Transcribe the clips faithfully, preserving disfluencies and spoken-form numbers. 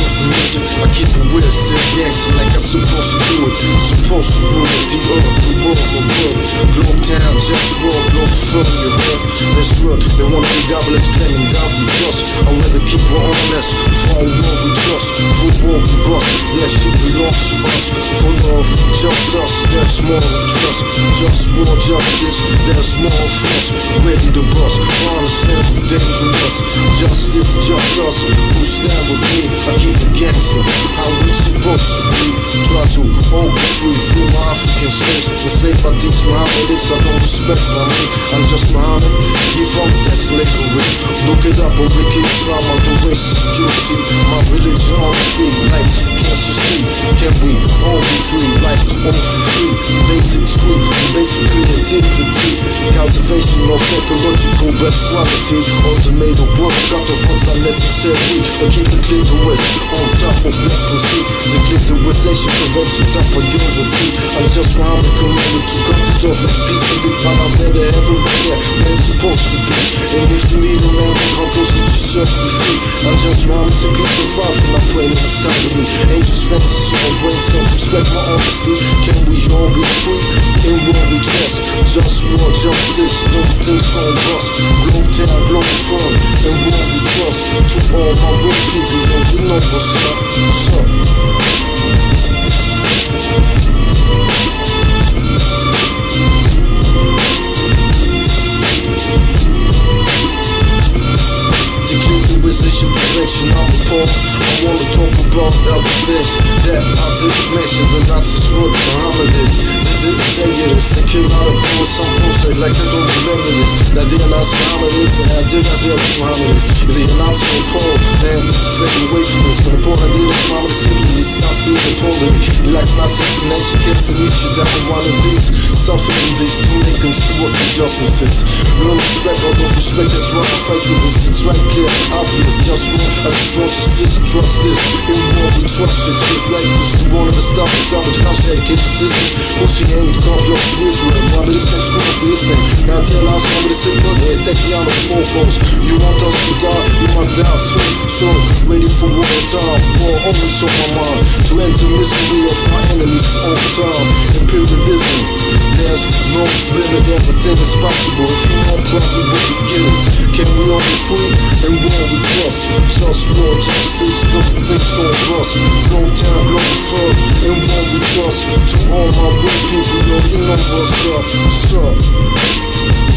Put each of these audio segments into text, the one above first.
of the music, I keep it weird, still gangster like I'm supposed to do it. Supposed to rule it, the earth, the world, the world. Globe town, JustWar, Globalfirm, you heard? That's real, they wanna be godless, claiming God we trust. I'd rather keep it honest, for our world we trust. For war we bust, that shit belongs to us. For love, just us, that's more than trust. JustWar, justice, that's more of us. Ready to bust, understand we dangerous. Justice, just us, who stand with me. I keep it gangster, how we supposed to be. Try to all be free, free my African slaves. Enslaved by these Mohammedists, I don't respect my name. I'm just Muhammad, he from that slavery. Look it up on Wiki Islam, I'm the racist security. My religion honesty, like can't you see? Can we all be free, like all for free? Basics free, basic creativity. Cultivation of ecological best quality. Automated work, cut off what's unnecessary. But keep the clitoris on top of that pussy. The clitorisation prevention top priority. I'm just Muhammad commanded to cut it off like peace and big, but I'm better everywhere where it's supposed to be. And if you need a man, I'm supposed to just serve me free. I'm just Muhammad, so keep so far from my brain and stability. Ain't just fantasy or brain, self-respect, my honesty. Can we all be free? In what we trust. JustWar, justice, no things gon' bust. Globe town, Globalfirm, and what we trust. To all my real people, yo, you know what's up, what's up. Declinarization prevention, I'm appalled. I wanna talk about other things that I didn't mention. The Nazis were the Mohammedists. They didn't tell you this. They killed out of people, some posts like they don't remember this. Now they realize Mohammedists, and I did not realize Mohammedists. If they're not so appalled, man, stay away from this. When the Paul I did it, Mohammed simply stop being appalled to me. He likes Nazis and nation kids and Nietzsche down in one of these. Suffering these to make them see what the justice is. Learn respect, out of respect, that's why I fight for this. It's right clear, obvious, just one. I just want you to trust this. In what we trust this, look like this. The one of the stop is out of the house, dedicated system. What's your aim to call your Israel? Why but this can't screw after this thing. Now I tell us, why but this ain't blood, they take the honor of four posts. You want us to die, you might die soon. So, ready for war time, war always on my mind. To end the misery of my enemies all time. Imperialism, there's no limit, everything is possible. If you want problem, we can get it. Can we all be free? And war we trust. JustWar, justice, don't things gon' bust. Globe town, Globalfirm, and war we trust. To all my real people, yo, you know what's up, what's up.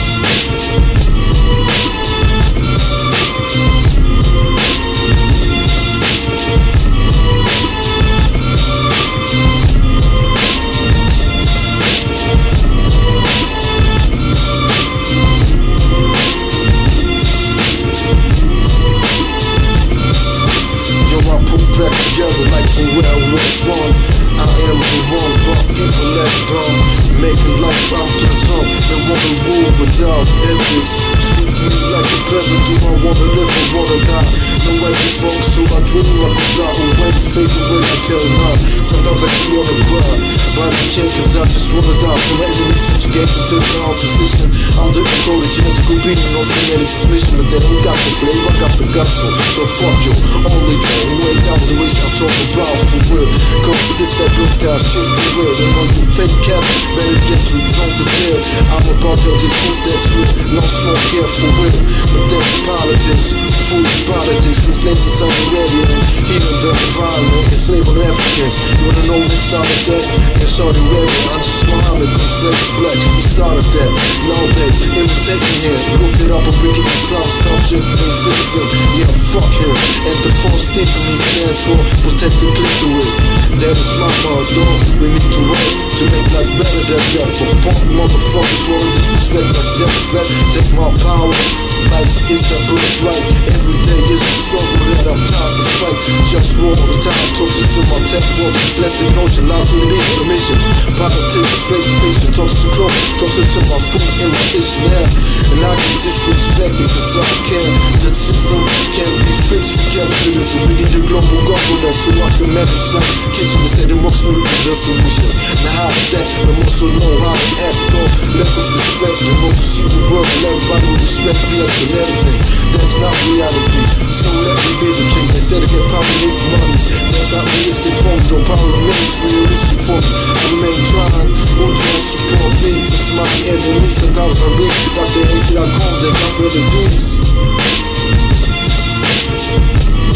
Back together like from where I was wrong. I am the one, but people let down. Making life out pleasant. They wanna rule without ethics. Treat me like a peasant. Do I wanna live or wanna die? No every folks, so I dream I could die away. Fade away like hell not. Sometimes I just wanna cry, but I can't cause I just wanna die. From enemies subjugated to the opposition. I'm the encoded genetical being of humanity transmission. But they ain't got the flavor, I got the gospel. So fuck you, all of you who ain't down with the race I'm talking about for real. Come to this that broke down shit for real. And all you fake cat, better get to know the deal. I'm about healthy food that's real. No smoke here for real. But that's politics, foolish politics. From slaves in Saudi Arabia and healing the environment. Enslaving Africans. You wanna know when started that? In Saudi Arabia, I'm just Muhammad, cause slaves black. He started that. Now they imitating him. Look it up, a wicked Islam subject and citizen. Yeah, fuck him. And the false statement he stands for, protect the clitoris. That is my motto. We need to work to make life better than that. But punk motherfuckers wanna disrespect like that. Is that take my power? Like it's that birthright. Every day is a struggle that I'm tired to fight. JustWar all the time, toxic in my tech world. Plastic ocean, lies in the big emissions. Politics, straight fiction, toxic to clothes, toxic to my food and my kitchen air. And I get disrespected cause I can. The system can't be fixed with capitalism. We need a global government so I can manage like kitchen instead of most with the solution. Now how is that? We also know how to act though. Let us respect democracy will work and everybody will respect me and everything. That's not reality. So let me be the king. They said to get power, for me. I remain trying, who don't support me? It's my enemy, sometimes I read Doctor H dot com, they got melodies.